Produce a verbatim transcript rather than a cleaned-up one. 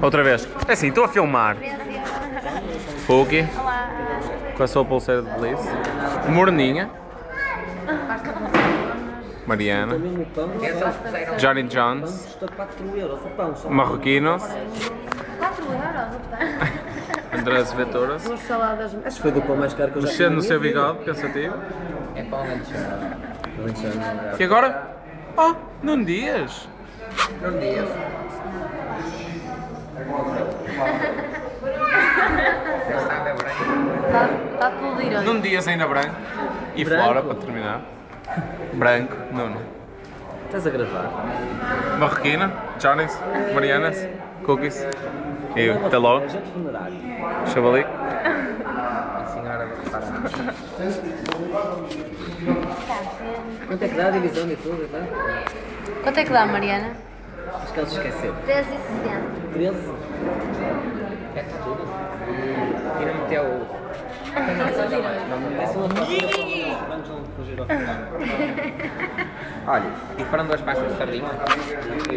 Outra vez. É assim, estou a filmar. Fuki. Olá. Com a sua pulseira de Bliss. Morninha. Mariana. Johnny Jones. Marroquinos. quatro euros o pão. Andrés Venturas. Duas saladas. Acho que foi do pão mais caro que eu já Mexendo no comi seu na minha vida. bigode, pensativo. É pão lanchão. E agora? Oh, Nuno Dias. Não dias. Está tá tudo direito. Nuno Dias ainda branco. E Branco? Flora, para terminar. Branco, Nuno. Estás a gravar? Marroquina, Johnny's, Marianas, Cookies. E o Teló, Agente funerário. Chavali. A senhora do restaurante. Quanto é que dá a divisão de tudo, tá? Quanto é que dá, Mariana? Acho que eles esqueceram. treze e sessenta. treze? É tudo. E não meteu o... Essa é uma fatura. Vamos não fugir ao final. Olha, e foram duas pastas de sardinha.